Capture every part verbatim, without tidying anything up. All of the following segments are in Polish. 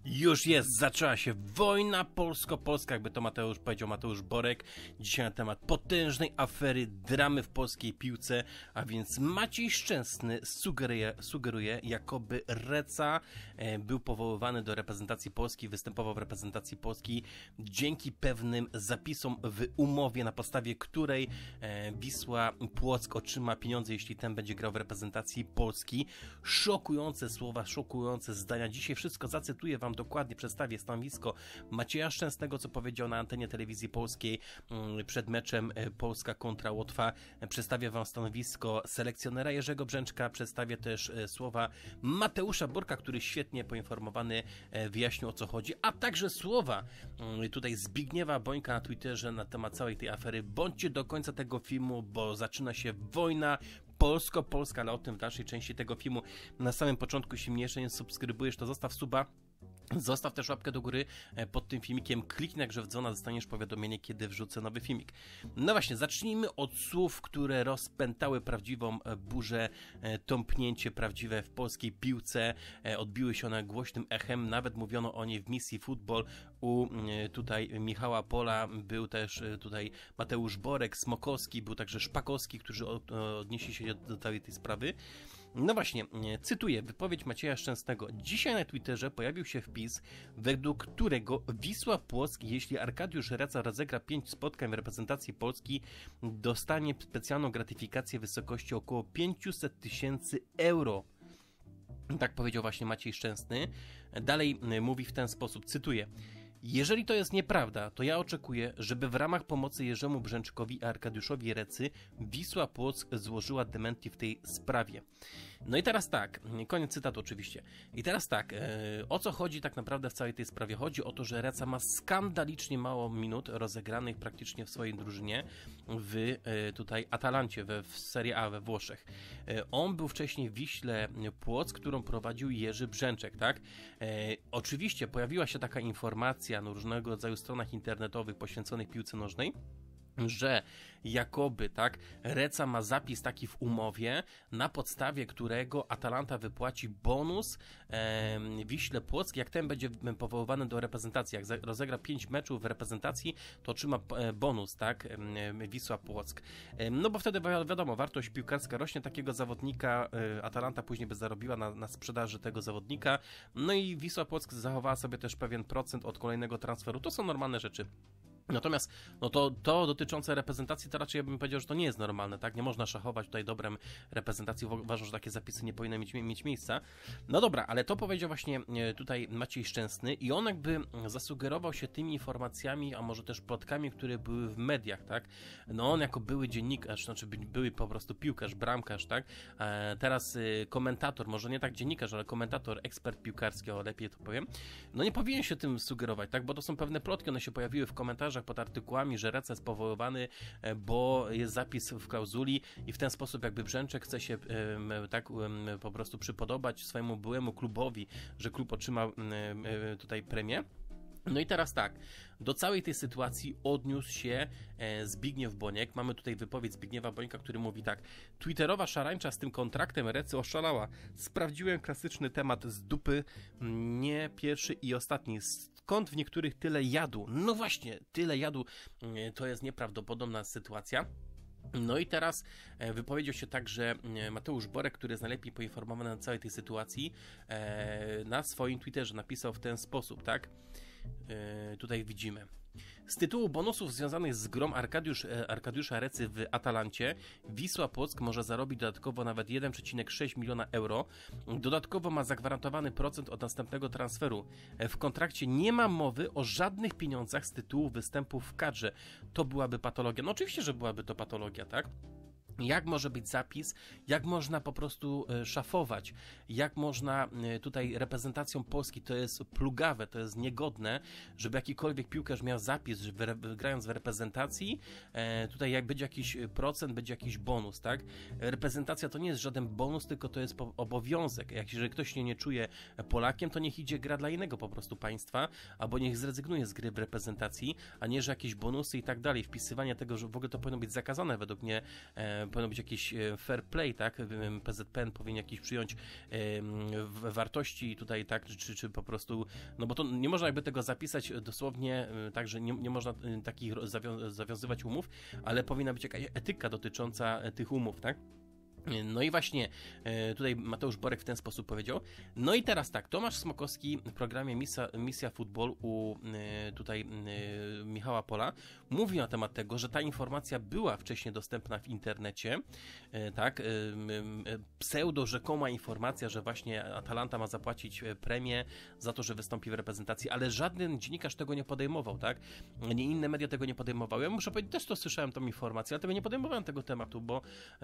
Już jest, zaczęła się wojna polsko-polska, jakby to Mateusz powiedział, Mateusz Borek. Dzisiaj na temat potężnej afery, dramy w polskiej piłce, a więc Maciej Szczęsny sugeruje, sugeruje jakoby Reca e, był powoływany do reprezentacji Polski, występował w reprezentacji Polski dzięki pewnym zapisom w umowie, na podstawie której e, Wisła Płock otrzyma pieniądze, jeśli ten będzie grał w reprezentacji Polski. Szokujące słowa, szokujące zdania. Dzisiaj wszystko zacytuję wam dokładnie, przedstawię stanowisko Macieja Szczęsnego, co powiedział na antenie telewizji polskiej przed meczem Polska kontra Łotwa. Przedstawię wam stanowisko selekcjonera Jerzego Brzęczka, przedstawię też słowa Mateusza Borka, który świetnie poinformowany wyjaśnił, o co chodzi, a także słowa tutaj Zbigniewa Bońka na Twitterze na temat całej tej afery. Bądźcie do końca tego filmu, bo zaczyna się wojna polsko-polska, ale o tym w dalszej części tego filmu. Na samym początku, jeśli mnie jeszcze nie subskrybujesz, to zostaw suba. Zostaw też łapkę do góry pod tym filmikiem, kliknij na grzew dzwona, dostaniesz powiadomienie, kiedy wrzucę nowy filmik. No właśnie, zacznijmy od słów, które rozpętały prawdziwą burzę, tąpnięcie prawdziwe w polskiej piłce. Odbiły się one głośnym echem, nawet mówiono o niej w misji Football. U tutaj Michała Pola był też tutaj Mateusz Borek, Smokowski, był także Szpakowski, którzy odnieśli się do całej tej sprawy. No właśnie, cytuję wypowiedź Macieja Szczęsnego. Dzisiaj na Twitterze pojawił się wpis, według którego Wisła Płock, jeśli Arkadiusz Reca rozegra pięć spotkań w reprezentacji Polski, dostanie specjalną gratyfikację w wysokości około pięćset tysięcy euro. Tak powiedział właśnie Maciej Szczęsny. Dalej mówi w ten sposób, cytuję. Jeżeli to jest nieprawda, to ja oczekuję, żeby w ramach pomocy Jerzemu Brzęczkowi i Arkadiuszowi Recy Wisła Płock złożyła dementi w tej sprawie. No i teraz tak, koniec cytatu oczywiście. I teraz tak, e, o co chodzi tak naprawdę w całej tej sprawie? Chodzi o to, że Reca ma skandalicznie mało minut rozegranych praktycznie w swojej drużynie w e, tutaj Atalancie, we, w Serie A we Włoszech. E, on był wcześniej w Wiśle Płock, którą prowadził Jerzy Brzęczek, tak? E, oczywiście pojawiła się taka informacja na różnego rodzaju stronach internetowych poświęconych piłce nożnej, że jakoby, tak, Reca ma zapis taki w umowie, na podstawie którego Atalanta wypłaci bonus e, Wiśle Płock, jak ten będzie powoływany do reprezentacji, jak rozegra pięć meczów w reprezentacji, to otrzyma bonus, tak, e, Wisła Płock. E, no bo wtedy wi wiadomo, wartość piłkarska rośnie takiego zawodnika, e, Atalanta później by zarobiła na, na sprzedaży tego zawodnika, no i Wisła Płock zachowała sobie też pewien procent od kolejnego transferu. To są normalne rzeczy. Natomiast no to, to dotyczące reprezentacji, to raczej ja bym powiedział, że to nie jest normalne, tak? Nie można szachować tutaj dobrem reprezentacji, uważam, że takie zapisy nie powinny mieć, mieć miejsca. No dobra, ale to powiedział właśnie tutaj Maciej Szczęsny i on jakby zasugerował się tymi informacjami, a może też plotkami, które były w mediach, tak? No on jako były dziennikarz, znaczy były po prostu piłkarz, bramkarz, tak? E, teraz komentator, może nie tak dziennikarz, ale komentator, ekspert piłkarski, o lepiej to powiem, no nie powinien się tym sugerować, tak? Bo to są pewne plotki, one się pojawiły w komentarzach pod artykułami, że Reca jest powoływany, bo jest zapis w klauzuli i w ten sposób jakby Brzęczek chce się tak po prostu przypodobać swojemu byłemu klubowi, że klub otrzyma tutaj premię. No i teraz tak, do całej tej sytuacji odniósł się Zbigniew Boniek. Mamy tutaj wypowiedź Zbigniewa Bońka, który mówi tak. Twitterowa szarańcza z tym kontraktem Recy oszalała. Sprawdziłem klasyczny temat z dupy, nie pierwszy i ostatni. Skąd w niektórych tyle jadu? No właśnie, tyle jadu to jest nieprawdopodobna sytuacja. No i teraz wypowiedział się także Mateusz Borek, który jest najlepiej poinformowany na całej tej sytuacji, na swoim Twitterze napisał w ten sposób, tak? Tutaj widzimy. Z tytułu bonusów związanych z grą Arkadiusz, Arkadiusza Recy w Atalancie Wisła Płock może zarobić dodatkowo nawet jeden przecinek sześć miliona euro. Dodatkowo ma zagwarantowany procent od następnego transferu. W kontrakcie nie ma mowy o żadnych pieniądzach z tytułu występów w kadrze. To byłaby patologia. No oczywiście, że byłaby to patologia, tak? Jak może być zapis, jak można po prostu szafować, jak można tutaj reprezentacją Polski, to jest plugawe, to jest niegodne, żeby jakikolwiek piłkarz miał zapis, że grając w reprezentacji, tutaj jak będzie jakiś procent, będzie jakiś bonus, tak? Reprezentacja to nie jest żaden bonus, tylko to jest obowiązek. Jak jeżeli ktoś się nie czuje Polakiem, to niech idzie gra dla innego po prostu państwa, albo niech zrezygnuje z gry w reprezentacji, a nie, że jakieś bonusy i tak dalej. Wpisywanie tego, że w ogóle to powinno być zakazane według mnie powinno być jakiś fair play, tak? P Z P N powinien jakiś przyjąć wartości tutaj, tak? Czy, czy po prostu, no bo to nie można jakby tego zapisać dosłownie, tak, że nie, nie można takich zawią zawiązywać umów, ale powinna być jakaś etyka dotycząca tych umów, tak? No i właśnie tutaj Mateusz Borek w ten sposób powiedział. No i teraz tak, Tomasz Smokowski w programie Misja, Misja Futbol u tutaj Michała Pola mówi na temat tego, że ta informacja była wcześniej dostępna w internecie, tak, pseudo rzekoma informacja, że właśnie Atalanta ma zapłacić premię za to, że wystąpi w reprezentacji, ale żaden dziennikarz tego nie podejmował, tak, nie inne media tego nie podejmowały. Ja muszę powiedzieć, też to słyszałem tą informację, ale tego nie podejmowałem tego tematu, bo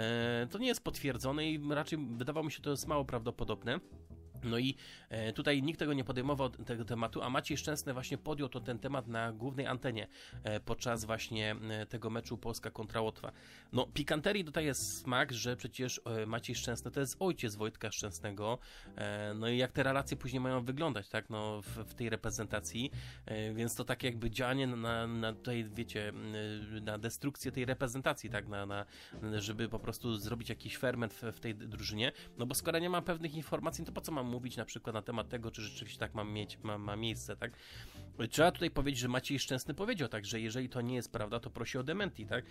to nie jest potwierdzone i raczej wydawało mi się, to jest mało prawdopodobne. No i e, tutaj nikt tego nie podejmował tego tematu, a Maciej Szczęsny właśnie podjął to ten temat na głównej antenie e, podczas właśnie e, tego meczu Polska kontra Łotwa. No pikanterii tutaj jest smak, że przecież e, Maciej Szczęsny to jest ojciec Wojtka Szczęsnego, e, no i jak te relacje później mają wyglądać, tak, no w, w tej reprezentacji, e, więc to tak jakby działanie na, na tutaj, wiecie, na destrukcję tej reprezentacji, tak, na, na, żeby po prostu zrobić jakiś ferment w, w tej drużynie, no bo skoro nie ma pewnych informacji, to po co mam mówić na przykład na temat tego, czy rzeczywiście tak ma, mieć, ma, ma miejsce, tak? Trzeba tutaj powiedzieć, że Maciej Szczęsny powiedział tak, że jeżeli to nie jest prawda, to prosi o dementi, tak?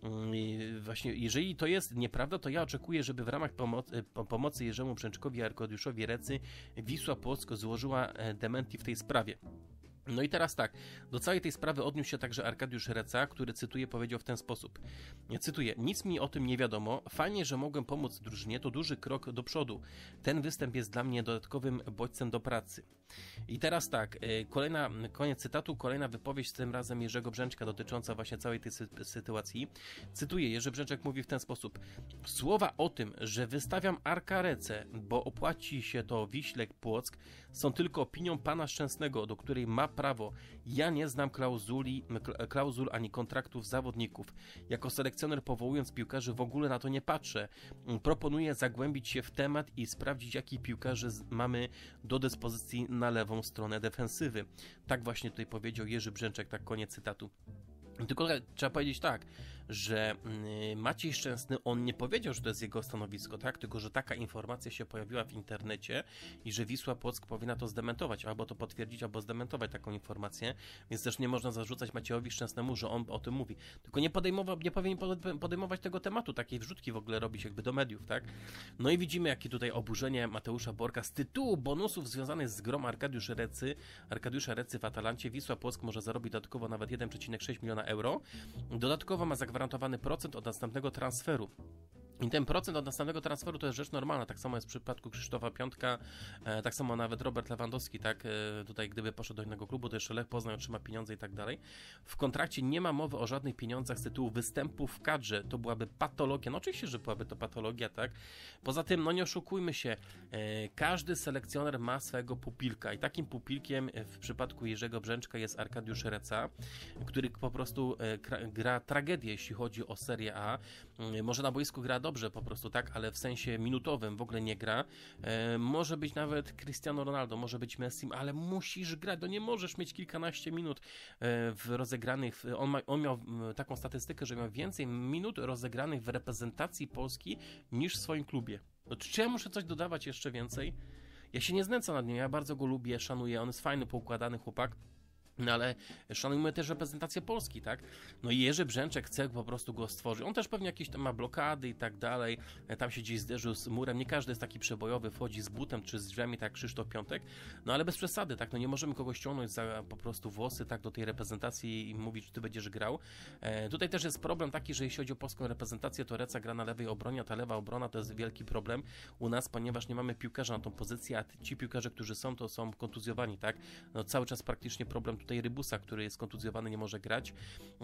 I właśnie, jeżeli to jest nieprawda, to ja oczekuję, żeby w ramach pomocy, pomocy Jerzemu Brzęczkowi i Arkadiuszowi Recy Wisła Płock złożyła dementi w tej sprawie. No i teraz tak, do całej tej sprawy odniósł się także Arkadiusz Reca, który, cytuję, powiedział w ten sposób. Cytuję, nic mi o tym nie wiadomo, fajnie, że mogłem pomóc drużynie, to duży krok do przodu. Ten występ jest dla mnie dodatkowym bodźcem do pracy. I teraz tak, kolejna, koniec cytatu, kolejna wypowiedź, tym razem Jerzego Brzęczka dotycząca właśnie całej tej sy sytuacji. Cytuję, Jerzy Brzęczek mówi w ten sposób. Słowa o tym, że wystawiam Arka Recę, bo opłaci się to Wiśle Płock, są tylko opinią pana Szczęsnego, do której ma prawo. Ja nie znam klauzuli, klauzul ani kontraktów zawodników. Jako selekcjoner powołując piłkarzy w ogóle na to nie patrzę. Proponuję zagłębić się w temat i sprawdzić, jakich piłkarzy mamy do dyspozycji na lewą stronę defensywy. Tak właśnie tutaj powiedział Jerzy Brzęczek, tak koniec cytatu. Tylko trzeba powiedzieć tak, że Maciej Szczęsny, on nie powiedział, że to jest jego stanowisko, tak? Tylko że taka informacja się pojawiła w internecie i że Wisła Płock powinna to zdementować, albo to potwierdzić, albo zdementować taką informację, więc też nie można zarzucać Maciejowi Szczęsnemu, że on o tym mówi. Tylko nie podejmował, nie powinien podejmować tego tematu, takiej wrzutki w ogóle robić jakby do mediów, tak? No i widzimy, jakie tutaj oburzenie Mateusza Borka z tytułu bonusów związanych z grą Arkadiusz Recy, Arkadiusza Recy w Atalancie. Wisła Płock może zarobić dodatkowo nawet jeden przecinek sześć miliona euro. Dodatkowo ma zagwarantowany procent od następnego transferu. I ten procent od następnego transferu to jest rzecz normalna, tak samo jest w przypadku Krzysztofa Piątka, e, tak samo nawet Robert Lewandowski, tak, e, tutaj gdyby poszedł do innego klubu, to jeszcze Lech Poznań otrzyma pieniądze i tak dalej. W kontrakcie nie ma mowy o żadnych pieniądzach z tytułu występu w kadrze, to byłaby patologia, no oczywiście, że byłaby to patologia, tak. Poza tym, no nie oszukujmy się, e, każdy selekcjoner ma swojego pupilka i takim pupilkiem w przypadku Jerzego Brzęczka jest Arkadiusz Reca, który po prostu e, gra tragedię, jeśli chodzi o Serię A, e, może na boisku gra dobrze po prostu, tak, ale w sensie minutowym w ogóle nie gra. E, może być nawet Cristiano Ronaldo, może być Messi, ale musisz grać, no nie możesz mieć kilkanaście minut e, w rozegranych, on, ma, on miał taką statystykę, że miał więcej minut rozegranych w reprezentacji Polski niż w swoim klubie. No, czy ja muszę coś dodawać jeszcze więcej? Ja się nie znęcam nad nim, ja bardzo go lubię, szanuję, on jest fajny, poukładany chłopak. No ale szanujmy też reprezentację Polski, tak? No i Jerzy Brzęczek chce po prostu go stworzyć. On też pewnie jakieś tam ma blokady i tak dalej. Tam się gdzieś zderzył z murem. Nie każdy jest taki przebojowy, wchodzi z butem czy z drzwiami, tak Krzysztof Piątek. No ale bez przesady, tak? No nie możemy kogoś ściągnąć za po prostu włosy, tak, do tej reprezentacji i mówić, że ty będziesz grał. E, tutaj też jest problem taki, że jeśli chodzi o polską reprezentację, to Reca gra na lewej obronie, a ta lewa obrona to jest wielki problem u nas, ponieważ nie mamy piłkarza na tą pozycję, a ci piłkarze, którzy są, to są kontuzjowani, tak? No cały czas praktycznie problem tutaj Rybusa, który jest kontuzjowany, nie może grać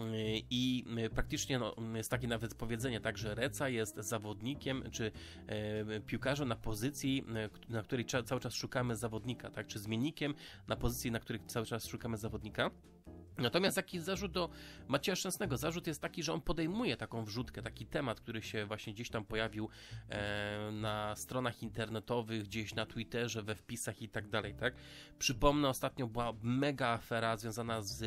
i praktycznie no, jest takie nawet powiedzenie, tak, że Reca jest zawodnikiem, czy e, piłkarzem na pozycji, na której cały czas szukamy zawodnika, tak, czy zmiennikiem na pozycji, na której cały czas szukamy zawodnika. Natomiast taki zarzut do Macieja Szczęsnego, zarzut jest taki, że on podejmuje taką wrzutkę, taki temat, który się właśnie gdzieś tam pojawił e, na stronach internetowych, gdzieś na Twitterze, we wpisach i tak dalej, tak? Przypomnę, ostatnio była mega afera związana z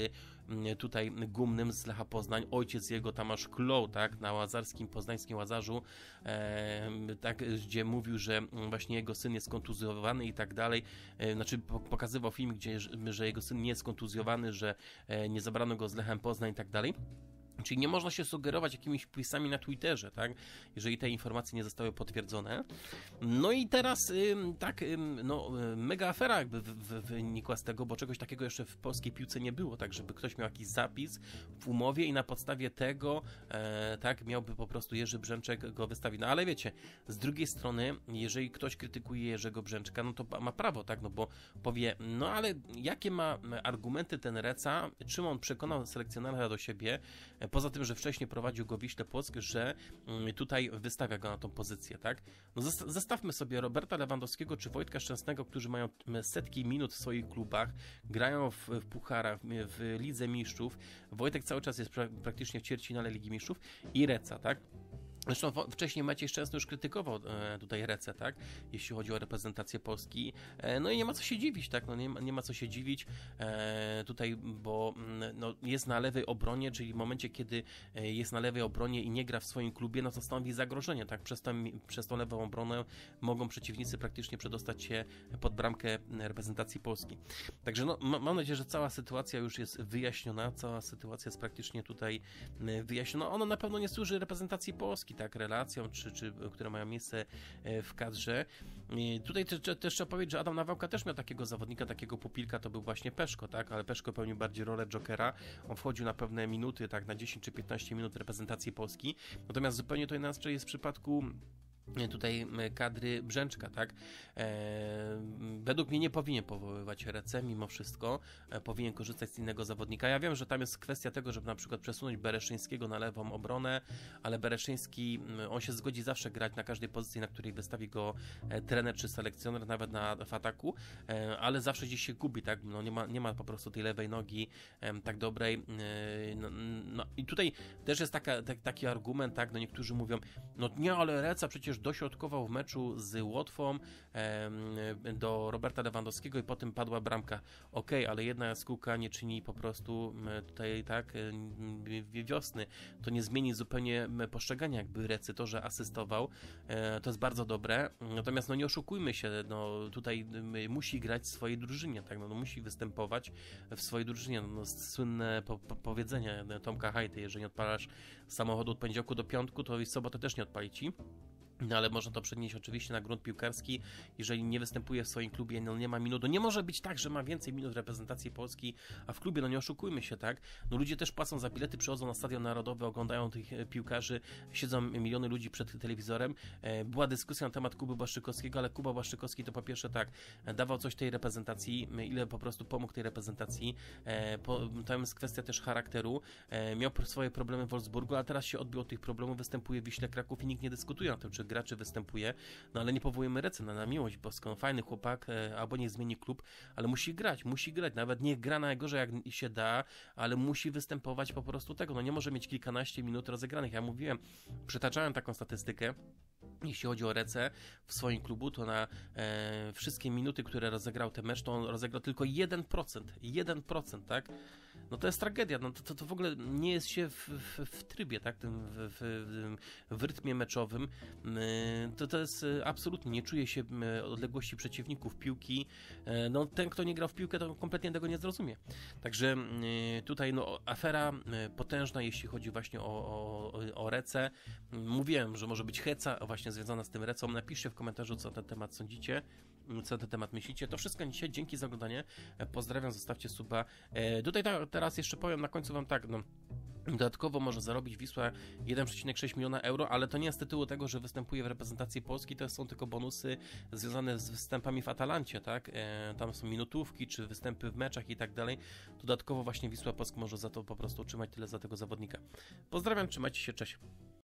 tutaj Gumnym z Lecha Poznań, ojciec jego Tomasz Kloł, tak, na łazarskim, poznańskim Łazarzu, e, tak, gdzie mówił, że właśnie jego syn jest kontuzjowany i tak dalej, e, znaczy pokazywał film, gdzie, że jego syn nie jest kontuzjowany, że e, nie zabrano go z Lechem Poznań i tak dalej. Czyli nie można się sugerować jakimiś wpisami na Twitterze, tak? Jeżeli te informacje nie zostały potwierdzone. No i teraz ym, tak, ym, no, mega afera jakby w, w, wynikła z tego, bo czegoś takiego jeszcze w polskiej piłce nie było, tak, żeby ktoś miał jakiś zapis w umowie i na podstawie tego, e, tak, miałby po prostu Jerzy Brzęczek go wystawić. No ale wiecie, z drugiej strony, jeżeli ktoś krytykuje Jerzego Brzęczka, no to ma prawo, tak, no bo powie, no ale jakie ma argumenty ten Reca, czym on przekonał selekcjonera do siebie, poza tym, że wcześniej prowadził go Wiśle Płock, że tutaj wystawia go na tą pozycję, tak? No zestawmy sobie Roberta Lewandowskiego czy Wojtka Szczęsnego, którzy mają setki minut w swoich klubach, grają w, w pucharach, w Lidze Mistrzów. Wojtek cały czas jest pra praktycznie w ćwierćfinale Ligi Mistrzów i Reca, tak? Zresztą wcześniej Maciej Szczęsny już krytykował e, tutaj Recę, tak, jeśli chodzi o reprezentację Polski. E, no i nie ma co się dziwić, tak, no nie ma, nie ma co się dziwić e, tutaj, bo no, jest na lewej obronie, czyli w momencie, kiedy jest na lewej obronie i nie gra w swoim klubie, no to stanowi zagrożenie, tak, przez, tam, przez tą lewą obronę mogą przeciwnicy praktycznie przedostać się pod bramkę reprezentacji Polski. Także no, ma, mam nadzieję, że cała sytuacja już jest wyjaśniona, cała sytuacja jest praktycznie tutaj wyjaśniona. Ona na pewno nie służy reprezentacji Polski, tak, relacjom, czy, czy, które mają miejsce w kadrze. Tutaj też, też trzeba powiedzieć, że Adam Nawałka też miał takiego zawodnika, takiego pupilka, to był właśnie Peszko, tak, ale Peszko pełnił bardziej rolę jokera, on wchodził na pewne minuty, tak, na dziesięć czy piętnaście minut reprezentacji Polski, natomiast zupełnie to inaczej jest w przypadku tutaj kadry Brzęczka, tak? E, według mnie nie powinien powoływać Recę mimo wszystko, e, powinien korzystać z innego zawodnika. Ja wiem, że tam jest kwestia tego, żeby na przykład przesunąć Bereszyńskiego na lewą obronę, ale Bereszyński, on się zgodzi zawsze grać na każdej pozycji, na której wystawi go e, trener czy selekcjoner, nawet na, w ataku, e, ale zawsze gdzieś się gubi, tak? No nie ma, nie ma po prostu tej lewej nogi e, tak dobrej. E, no, no i tutaj też jest taka, tak, taki argument, tak? No niektórzy mówią, no nie, ale Reca przecież dośrodkował w meczu z Łotwą e, do Roberta Lewandowskiego i potem padła bramka. Okej, okay, ale jedna jaskółka nie czyni po prostu tutaj tak wiosny. To nie zmieni zupełnie postrzegania jakby Recy. To, że asystował, e, to jest bardzo dobre. Natomiast no nie oszukujmy się, no tutaj musi grać w swojej drużynie, tak? No, no musi występować w swojej drużynie. No, no słynne po, po, powiedzenie Tomka Hajty, jeżeli nie odpalasz samochodu od poniedziałku do piątku, to i w sobotę też nie odpali ci. No ale można to przenieść oczywiście na grunt piłkarski, jeżeli nie występuje w swoim klubie, no nie ma minut, no nie może być tak, że ma więcej minut reprezentacji Polski, a w klubie, no nie oszukujmy się, tak, no ludzie też płacą za bilety, przychodzą na Stadion Narodowy, oglądają tych piłkarzy, siedzą miliony ludzi przed telewizorem, była dyskusja na temat Kuby Błaszczykowskiego, ale Kuba Błaszczykowski to po pierwsze tak, dawał coś tej reprezentacji, ile po prostu pomógł tej reprezentacji, to jest kwestia też charakteru, miał swoje problemy w Wolfsburgu, a teraz się odbił od tych problemów, występuje w Wiśle Kraków i nikt nie dyskutuje o tym, czy graczy występuje, no ale nie powołujemy Recy na, na miłość boską, fajny chłopak, e, albo niech zmieni klub, ale musi grać, musi grać, nawet niech gra najgorzej jak się da, ale musi występować po prostu tego, no nie może mieć kilkanaście minut rozegranych. Ja mówiłem, przytaczałem taką statystykę, jeśli chodzi o Recę w swoim klubu, to na e, wszystkie minuty, które rozegrał ten mecz, to on rozegrał tylko jeden procent, jeden procent, tak? No to jest tragedia, no to, to, to w ogóle nie jest się w, w, w trybie, tak, tym, w, w, w rytmie meczowym, to to jest absolutnie, nie czuje się odległości przeciwników piłki, no ten, kto nie grał w piłkę, to kompletnie tego nie zrozumie. Także tutaj no afera potężna, jeśli chodzi właśnie o, o, o Recę. Mówiłem, że może być heca właśnie związana z tym Recą. Napiszcie w komentarzu, co na ten temat sądzicie, co na ten temat myślicie. To wszystko dzisiaj, dzięki za oglądanie, pozdrawiam, zostawcie suba. Tutaj ta, teraz jeszcze powiem na końcu wam tak, no dodatkowo może zarobić Wisła jeden przecinek sześć miliona euro, ale to nie jest z tytułu tego, że występuje w reprezentacji Polski, to są tylko bonusy związane z występami w Atalancie, tak? E, tam są minutówki, czy występy w meczach i tak dalej. Dodatkowo właśnie Wisła Płock może za to po prostu otrzymać tyle za tego zawodnika. Pozdrawiam, trzymajcie się, cześć.